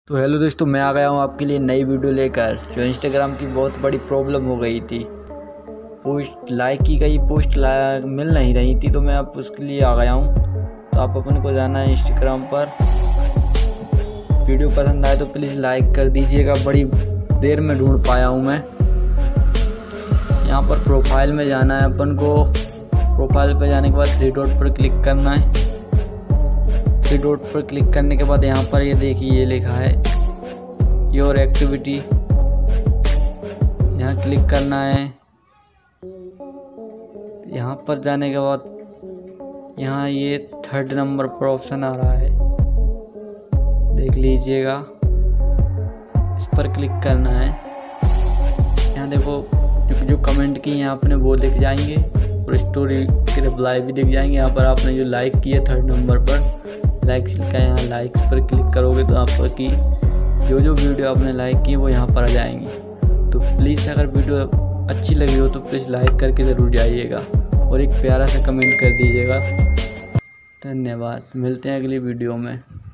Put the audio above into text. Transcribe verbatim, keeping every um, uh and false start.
तो हेलो दोस्तों, मैं आ गया हूँ आपके लिए नई वीडियो लेकर। जो इंस्टाग्राम की बहुत बड़ी प्रॉब्लम हो गई थी, पोस्ट लाइक की गई पोस्ट लाइक मिल नहीं रही थी, तो मैं अब उसके लिए आ गया हूँ। तो आप अपन को जाना है इंस्टाग्राम पर। वीडियो पसंद आए तो प्लीज़ लाइक कर दीजिएगा। बड़ी देर में ढूंढ पाया हूँ मैं। यहाँ पर प्रोफाइल में जाना है अपन को। प्रोफाइल पर जाने के बाद थ्री डॉट पर क्लिक करना है। थ्री डॉट पर क्लिक करने के बाद यहाँ पर ये देखिए, ये लिखा है योर एक्टिविटी। यहाँ क्लिक करना है। यहाँ पर जाने के बाद यहाँ ये थर्ड नंबर पर ऑप्शन आ रहा है, देख लीजिएगा। इस पर क्लिक करना है। यहाँ देखो, जो, जो कमेंट की हैं आपने वो दिख जाएंगे और स्टोरी के रिप्लाई भी दिख जाएंगे। यहाँ पर आपने जो लाइक किया थर्ड नंबर पर लाइक्स लिखा है, यहाँ लाइक्स पर क्लिक करोगे तो आपकी जो जो वीडियो आपने लाइक की वो यहाँ पर आ जाएंगी। तो प्लीज़ अगर वीडियो अच्छी लगी हो तो प्लीज़ लाइक करके ज़रूर जाइएगा और एक प्यारा सा कमेंट कर दीजिएगा। धन्यवाद, मिलते हैं अगली वीडियो में।